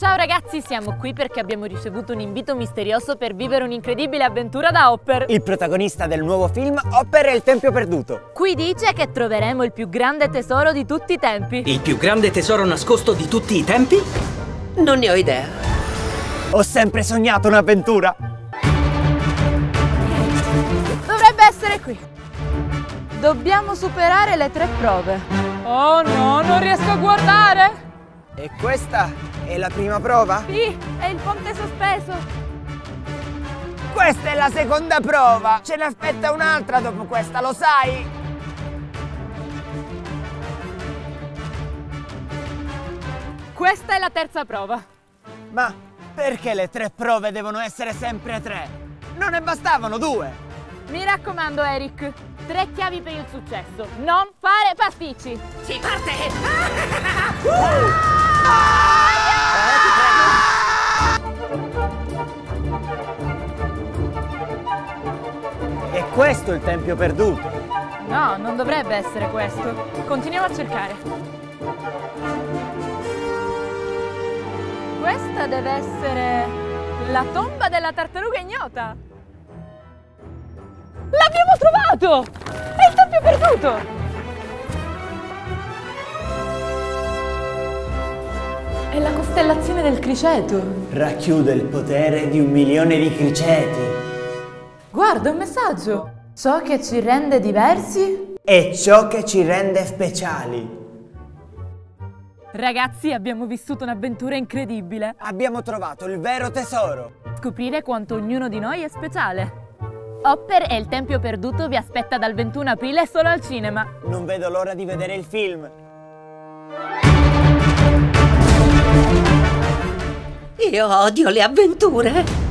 Ciao ragazzi, siamo qui perché abbiamo ricevuto un invito misterioso per vivere un'incredibile avventura da Hopper. Il protagonista del nuovo film Hopper e il Tempio Perduto. Qui dice che troveremo il più grande tesoro di tutti i tempi. Il più grande tesoro nascosto di tutti i tempi? Non ne ho idea. Ho sempre sognato un'avventura. Dovrebbe essere qui. Dobbiamo superare le 3 prove. Oh no, non riesco a guardare! E questa è la prima prova? Sì, è il ponte sospeso. Questa è la seconda prova! Ce ne aspetta un'altra dopo questa, lo sai? Questa è la terza prova. Ma perché le 3 prove devono essere sempre 3? Non ne bastavano 2! Mi raccomando, Eric, 3 chiavi per il successo. Non fare pasticci. Si parte! È questo il Tempio Perduto? No, non dovrebbe essere questo. Continuiamo a cercare. Questa deve essere la tomba della tartaruga ignota. L'abbiamo trovato! È il Tempio Perduto! È la costellazione del criceto. Racchiude il potere di 1 milione di criceti. Guarda, un messaggio. Ciò che ci rende diversi È ciò che ci rende speciali. Ragazzi, abbiamo vissuto un'avventura incredibile. Abbiamo trovato il vero tesoro. Scoprire quanto ognuno di noi è speciale. Hopper e il Tempio Perduto vi aspetta dal 21 aprile solo al cinema. Non vedo l'ora di vedere il film. Io odio le avventure.